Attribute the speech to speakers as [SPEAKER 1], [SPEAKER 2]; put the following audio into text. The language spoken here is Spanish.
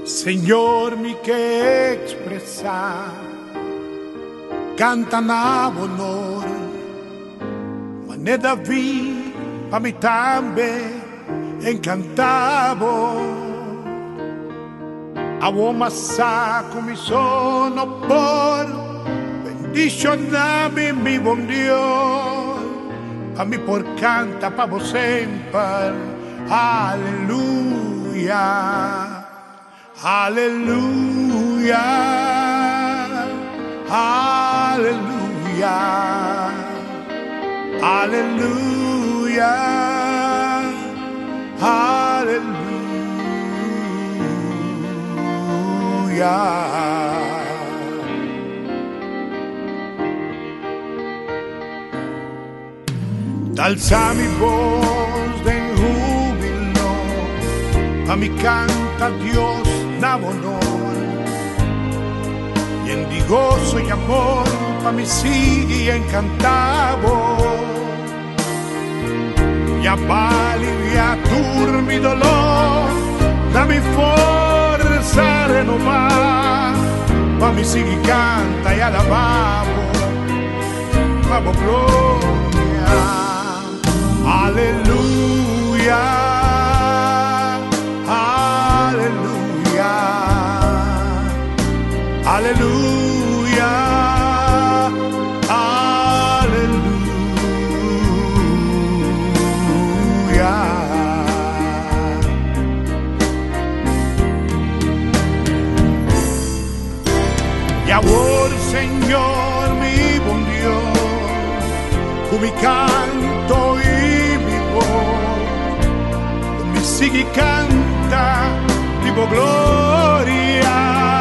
[SPEAKER 1] Señor, mi che expressar canta na honor, ma ne David pa mi tambe encantavo. Avo massa come sono por bendicioname mi buen Dios, pa mi por canta pa vos sempre, aleluya. Aleluya, aleluya, aleluya, aleluya. Alza mi voz de júbilo, a mi canta Dios na honor, y en gozo y amor pa mi sigue encantado, ya va aliviar mi dolor, da mi fuerza renovar, pa mi sigue canta y alabamos, vamos gloria, aleluya. Aleluya, aleluya. Y ahora, Señor, mi buen Dios, con mi canto y mi voz, con mi sigue canta, vivo gloria.